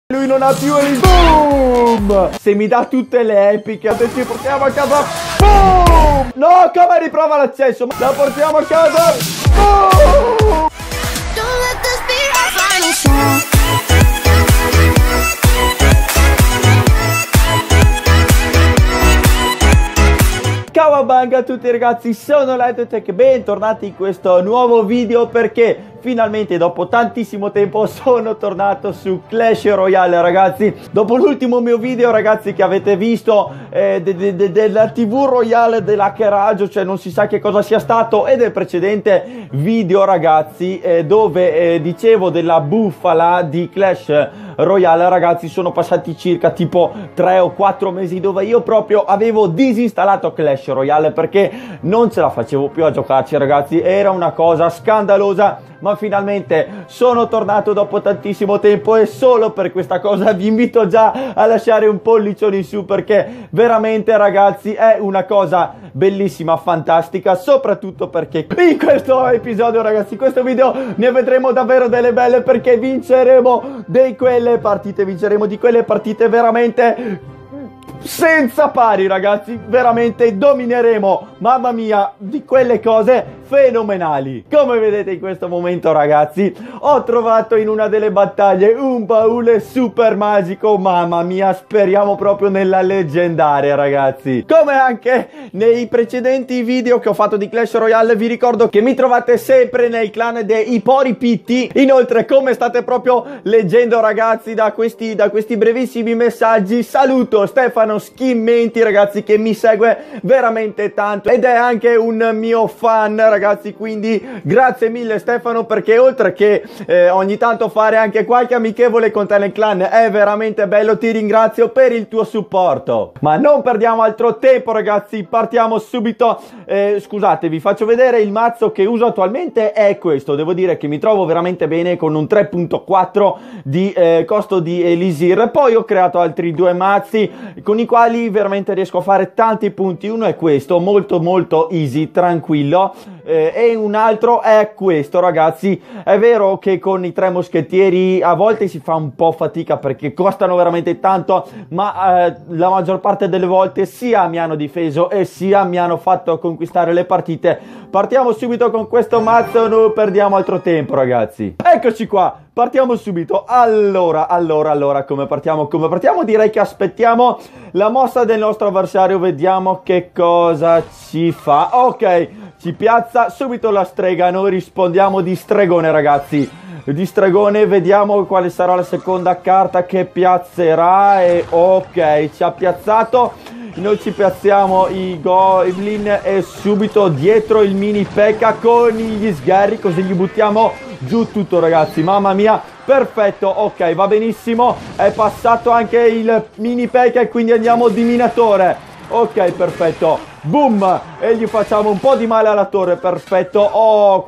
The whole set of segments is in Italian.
Lui non ha più il boom. Se mi dà tutte le epiche, ci portiamo a casa. Boom. No, come riprova l'accesso? La portiamo a casa. Boom. Cowabunga a tutti ragazzi, sono LightTech, bentornati in questo nuovo video perché finalmente dopo tantissimo tempo sono tornato su Clash Royale ragazzi. Dopo l'ultimo mio video ragazzi che avete visto della TV Royale dell'hackeraggio, cioè non si sa che cosa sia stato, e del precedente video ragazzi dove dicevo della bufala di Clash Royale ragazzi, sono passati circa tipo 3 o 4 mesi dove io proprio avevo disinstallato Clash Royale perché non ce la facevo più a giocarci ragazzi, era una cosa scandalosa. Ma finalmente sono tornato dopo tantissimo tempo e solo per questa cosa vi invito già a lasciare un pollicione in su perché veramente ragazzi è una cosa bellissima, fantastica, soprattutto perché in questo episodio ragazzi, in questo video ne vedremo davvero delle belle perché vinceremo di quelle partite veramente senza pari ragazzi, veramente domineremo, mamma mia, di quelle cose fenomenali. Come vedete in questo momento ragazzi ho trovato in una delle battaglie un baule super magico, mamma mia, speriamo proprio nella leggendaria ragazzi. Come anche nei precedenti video che ho fatto di Clash Royale vi ricordo che mi trovate sempre nel clan dei Pori Pitti. Inoltre, come state proprio leggendo ragazzi da questi brevissimi messaggi, saluto Stefano Schimmenti ragazzi che mi segue veramente tanto ed è anche un mio fan ragazzi, quindi grazie mille Stefano perché oltre che ogni tanto fare anche qualche amichevole con te nel clan è veramente bello, ti ringrazio per il tuo supporto. Ma non perdiamo altro tempo ragazzi, partiamo subito. Scusate, vi faccio vedere il mazzo che uso attualmente, è questo. Devo dire che mi trovo veramente bene con un 3.4 di costo di Elisir. Poi ho creato altri due mazzi con i quali veramente riesco a fare tanti punti. Uno è questo, molto easy, tranquillo, e un altro è questo ragazzi. È vero che con i tre moschettieri a volte si fa un po' fatica perché costano veramente tanto, ma la maggior parte delle volte sia mi hanno difeso e sia mi hanno fatto conquistare le partite. Partiamo subito con questo mazzo, non perdiamo altro tempo ragazzi. Eccoci qua, partiamo subito. Allora, come partiamo? Direi che aspettiamo la mossa del nostro avversario, vediamo che cosa ci fa. Ok, ci piazza subito la strega, noi rispondiamo di stregone ragazzi. Di stregone, vediamo quale sarà la seconda carta che piazzerà. E ok, ci ha piazzato. Noi ci piazziamo i Goblin e subito dietro il mini P.E.K.K.A con gli sgherri, così gli buttiamo giù tutto ragazzi, mamma mia, perfetto. Ok, va benissimo, è passato anche il mini P.E.K.K.A e quindi andiamo di minatore. Ok, perfetto, boom, e gli facciamo un po' di male alla torre, perfetto. Oh,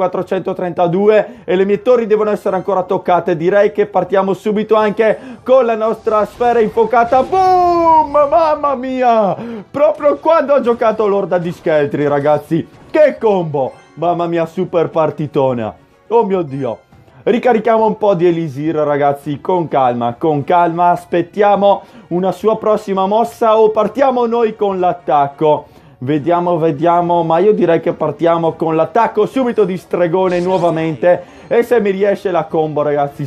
432 e le mie torri devono essere ancora toccate. Direi che partiamo subito anche con la nostra sfera infuocata. Boom, mamma mia, proprio quando ho giocato l'orda di scheletri ragazzi, che combo, mamma mia, super partitona. Oh mio Dio. Ricarichiamo un po' di Elisir ragazzi, con calma, aspettiamo una sua prossima mossa o partiamo noi con l'attacco. Vediamo, ma io direi che partiamo con l'attacco subito di stregone nuovamente. E se mi riesce la combo ragazzi,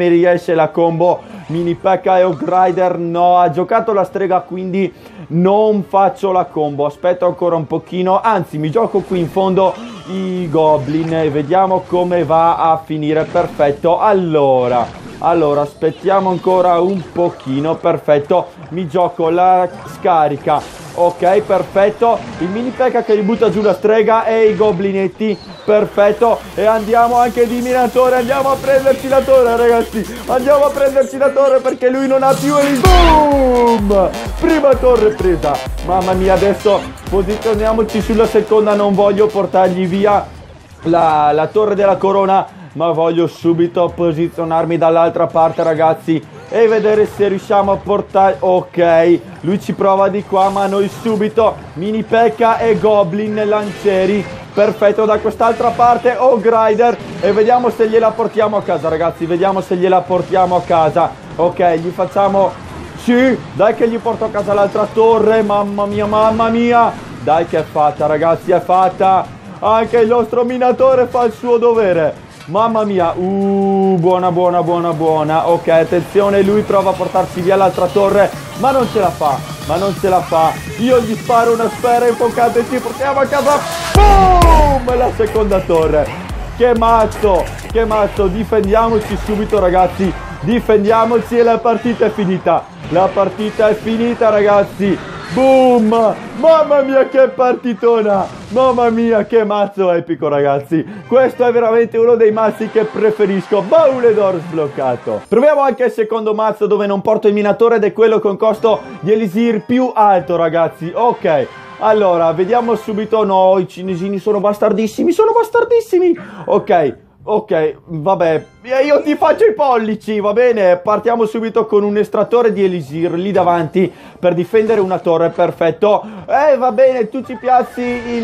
mini P.E.K.K.A e Ogrider, no, ha giocato la strega quindi non faccio la combo, aspetto ancora un pochino, anzi mi gioco qui in fondo i Goblin e vediamo come va a finire. Perfetto, allora aspettiamo ancora un pochino, perfetto, mi gioco la scarica. Ok, perfetto, il mini P.E.K.K.A che gli butta giù la strega e i goblinetti, perfetto, e andiamo anche di minatore, andiamo a prenderci la torre ragazzi, perché lui non ha più il boom. Prima torre presa, mamma mia, adesso posizioniamoci sulla seconda, non voglio portargli via la torre della corona, ma voglio subito posizionarmi dall'altra parte ragazzi e vedere se riusciamo a portare. Ok, lui ci prova di qua, ma noi subito mini P.E.K.K.A e Goblin lancieri, perfetto, da quest'altra parte Ogrider e vediamo se gliela portiamo a casa ragazzi, Ok, gli facciamo... Sì, dai che gli porto a casa l'altra torre. Mamma mia, mamma mia. Dai che è fatta, ragazzi, è fatta. Anche il nostro minatore fa il suo dovere. Mamma mia, buona, buona, buona, buona. Ok, attenzione, lui prova a portarsi via l'altra torre, ma non ce la fa, ma non ce la fa. Io gli sparo una sfera infocata e ci portiamo a casa. Boom! La seconda torre. Che mazzo, difendiamoci subito, ragazzi. Difendiamoci e la partita è finita. La partita è finita, ragazzi. Boom! Mamma mia che partitona! Mamma mia che mazzo epico, ragazzi! Questo è veramente uno dei mazzi che preferisco. Baule d'oro sbloccato. Proviamo anche il secondo mazzo dove non porto il minatore ed è quello con costo di elisir più alto, ragazzi. Ok. Allora, vediamo subito. No, i cinesini sono bastardissimi, sono bastardissimi. Ok, vabbè, io ti faccio i pollici, va bene? Partiamo subito con un estrattore di elisir lì davanti per difendere una torre, perfetto. Va bene, tu ci piazzi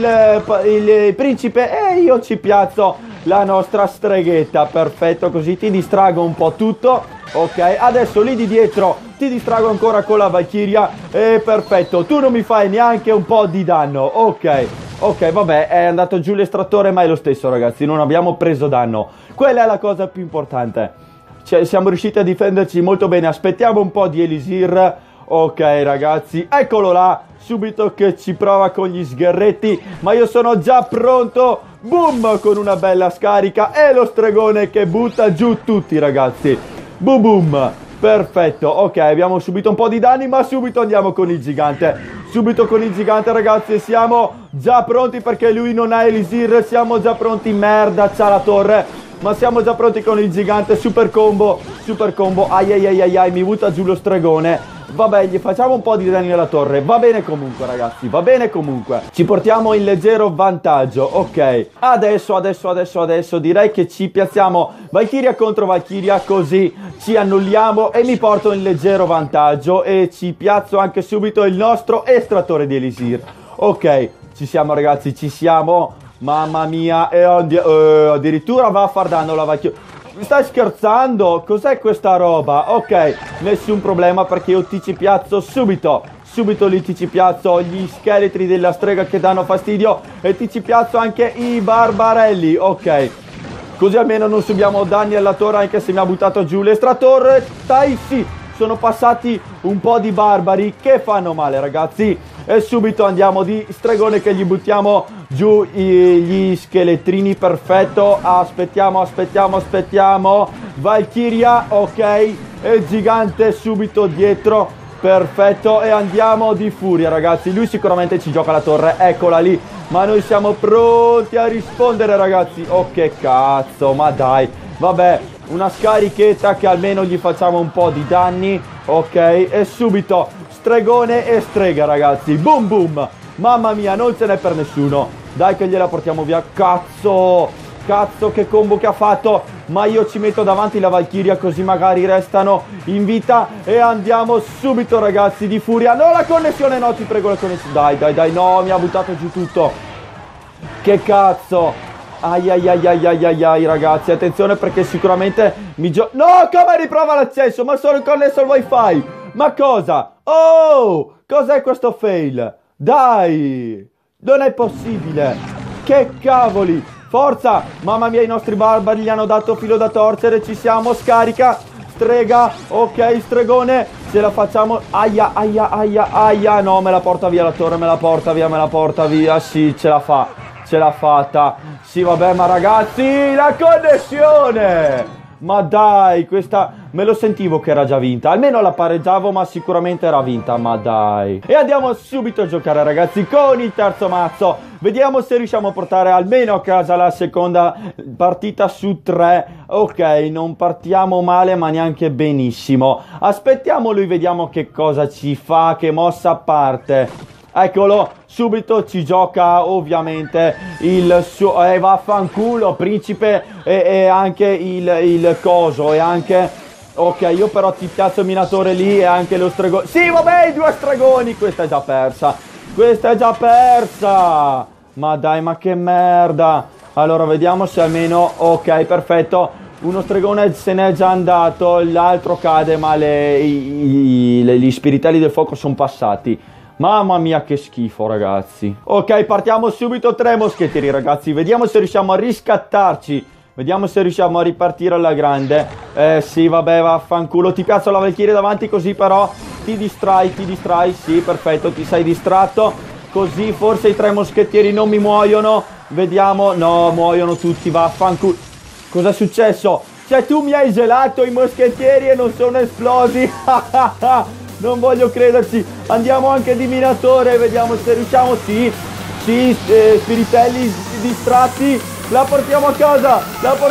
il principe e io ci piazzo la nostra streghetta, perfetto, così ti distrago un po' tutto. Ok, adesso lì di dietro ti distrago ancora con la Valchiria e perfetto, tu non mi fai neanche un po' di danno, ok, vabbè, è andato giù l'estrattore, ma è lo stesso, ragazzi, non abbiamo preso danno. Quella è la cosa più importante. Cioè, siamo riusciti a difenderci molto bene. Aspettiamo un po' di elisir. Ok, ragazzi, eccolo là, subito che ci prova con gli sgherretti, ma io sono già pronto. Boom, con una bella scarica e lo stregone che butta giù tutti, ragazzi. Boom, boom. Perfetto, ok, abbiamo subito un po' di danni, ma subito andiamo con il gigante. Subito con il gigante, ragazzi, siamo già pronti perché lui non ha elisir, siamo già pronti, merda, c'ha la torre, ma siamo già pronti con il gigante, super combo, ai, mi butta giù lo stregone. Vabbè, gli facciamo un po' di danni alla torre, va bene comunque, ragazzi, va bene comunque. Ci portiamo in leggero vantaggio, ok. Adesso direi che ci piazziamo Valchiria contro Valchiria, così ci annulliamo e mi porto in leggero vantaggio e ci piazzo anche subito il nostro estrattore di elisir. Ok, ci siamo, ragazzi, ci siamo. Mamma mia, e addirittura va a far danno la Valchiria. Mi stai scherzando? Cos'è questa roba? Ok, nessun problema perché io ti ci piazzo subito. Subito lì ti ci piazzo gli scheletri della strega che danno fastidio e ti ci piazzo anche i barbarelli. Ok, così almeno non subiamo danni alla torre anche se mi ha buttato giù l'estrattore. Dai, sì, sono passati un po' di barbari che fanno male, ragazzi. E subito andiamo di stregone che gli buttiamo giù gli scheletrini, perfetto. Aspettiamo. Valchiria, ok. E gigante subito dietro, perfetto. E andiamo di furia, ragazzi. Lui sicuramente ci gioca la torre, eccola lì. Ma noi siamo pronti a rispondere, ragazzi. Oh, che cazzo, ma dai. Vabbè, una scarichetta che almeno gli facciamo un po' di danni. Ok, e subito stregone e strega, ragazzi. Boom boom. Mamma mia, non ce n'è per nessuno. Dai che gliela portiamo via. Cazzo, che combo che ha fatto. Ma io ci metto davanti la Valchiria così magari restano in vita. E andiamo subito, ragazzi, di furia. No, la connessione, no, ti prego la connessione. Dai, no, mi ha buttato giù tutto. Che cazzo. Ai, ragazzi, attenzione perché sicuramente no, come riprova l'accesso? Ma sono connesso al wifi. Ma cosa? Oh, cos'è questo fail? Dai, non è possibile. Che cavoli. Forza, mamma mia, i nostri barbari gli hanno dato filo da torcere. Ci siamo, scarica, strega. Ok, stregone, ce la facciamo. Aia, no, me la porta via la torre, me la porta via. Sì, ce l'ha fatta. Sì, vabbè, ma ragazzi, la connessione. Ma dai, questa me lo sentivo che era già vinta. Almeno la pareggiavo, ma sicuramente era vinta. Ma dai. E andiamo subito a giocare, ragazzi, con il terzo mazzo. Vediamo se riusciamo a portare almeno a casa la seconda partita su 3. Ok, non partiamo male, ma neanche benissimo. Aspettiamo lui, vediamo che cosa ci fa, che mossa parte. Eccolo, subito ci gioca ovviamente il suo... vaffanculo, principe, e anche il coso, e anche... Ok, io però ti piazzo il minatore lì e anche lo stregone... Sì, vabbè, i due stregoni! Questa è già persa! Ma dai, ma che merda! Allora, vediamo se almeno... Ok, perfetto. Uno stregone se n'è già andato, l'altro cade, ma gli spiritelli del fuoco sono passati. Mamma mia che schifo, ragazzi. Ok, partiamo subito, 3 moschettieri, ragazzi. Vediamo se riusciamo a riscattarci. Vediamo se riusciamo a ripartire alla grande. Sì, vabbè, vaffanculo. Ti piazzo la Valchiria davanti, così però ti distrai. Sì, perfetto, ti sei distratto. Così forse i 3 moschettieri non mi muoiono. Vediamo. No, muoiono tutti, vaffanculo. Cosa è successo? Cioè, tu mi hai gelato i moschettieri e non sono esplosi. Non voglio crederci. Andiamo anche di minatore. Vediamo se riusciamo. Sì, spiritelli distratti. La portiamo a casa.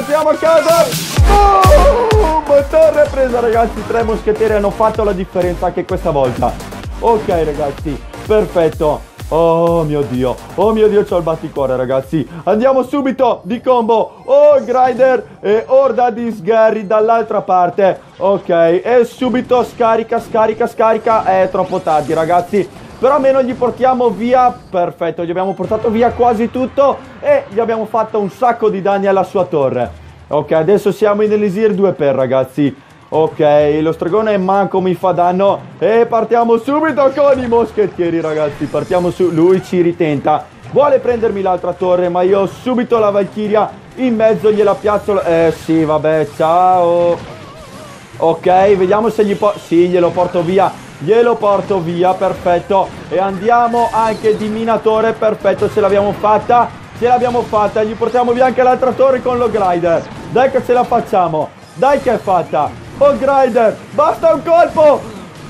Torre presa, ragazzi. 3 moschettieri hanno fatto la differenza anche questa volta. Ok, ragazzi, perfetto. Oh mio Dio, c'ho il batticuore, ragazzi. Andiamo subito di combo. Oh, Grider e Orda di Sgherri dall'altra parte. Ok, e subito scarica. È troppo tardi, ragazzi. Però almeno gli portiamo via. Perfetto, gli abbiamo portato via quasi tutto e gli abbiamo fatto un sacco di danni alla sua torre. Ok, adesso siamo in Elisir 2x, ragazzi. Ok, lo stregone manco mi fa danno. E partiamo subito con i moschettieri, ragazzi. Partiamo su. Lui ci ritenta. Vuole prendermi l'altra torre, ma io ho subito la Valchiria in mezzo, gliela piazzo. Sì, vabbè, ciao. Ok, vediamo se sì, glielo porto via, perfetto. E andiamo anche di minatore, perfetto, ce l'abbiamo fatta, gli portiamo via anche l'altra torre con lo Grider. Dai che ce la facciamo, dai che è fatta. Oh, Grider, basta un colpo.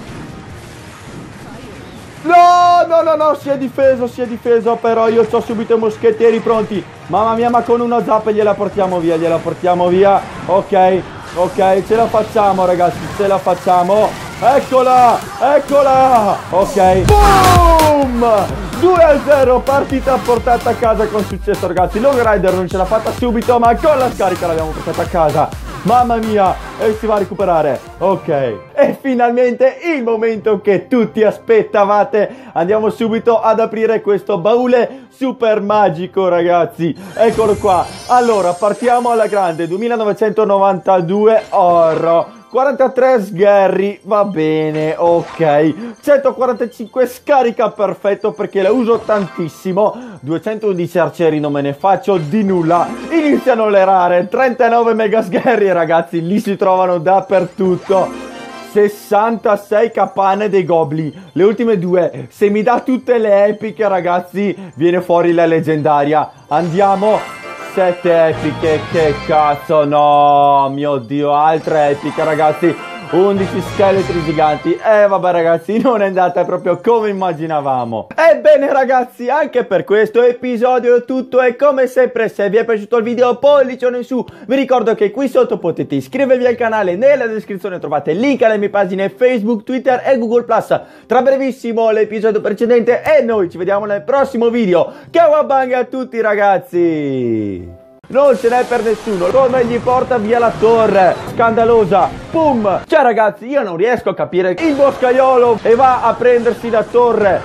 No, si è difeso, però io ho subito i moschettieri pronti. Mamma mia, ma con uno zap gliela portiamo via. Ok, ce la facciamo, ragazzi, Eccola. Ok, boom, 2-0, partita portata a casa con successo, ragazzi. Lo Rider non ce l'ha fatta subito, ma con la scarica l'abbiamo portata a casa. Mamma mia, e si va a recuperare. Ok, e finalmente il momento che tutti aspettavate. Andiamo subito ad aprire questo baule super magico, ragazzi. Eccolo qua. Allora, partiamo alla grande. 2992 oro, 43 sgherri, va bene, ok. 145 scarica, perfetto, perché la uso tantissimo. 211 arcieri, non me ne faccio di nulla. Iniziano le rare. 39 mega sgherri, ragazzi, lì si trovano dappertutto. 66 capanne dei gobli, le ultime 2. Se mi dà tutte le epiche, ragazzi, viene fuori la leggendaria. Andiamo. 7 epiche, che cazzo, no, mio Dio, altre epiche, ragazzi. 11 scheletri giganti. Vabbè, ragazzi, non è andata proprio come immaginavamo. Ebbene, ragazzi, anche per questo episodio è tutto. E come sempre, se vi è piaciuto il video, pollicione in su. Vi ricordo che qui sotto potete iscrivervi al canale. Nella descrizione trovate il link alle mie pagine Facebook, Twitter e Google+. Tra brevissimo l'episodio precedente e noi ci vediamo nel prossimo video. Cowabunga a tutti, ragazzi! Non ce n'è per nessuno. Come gli porta via la torre? Scandalosa. Pum. Cioè, ragazzi, io non riesco a capire. Il boscaiolo e va a prendersi la torre.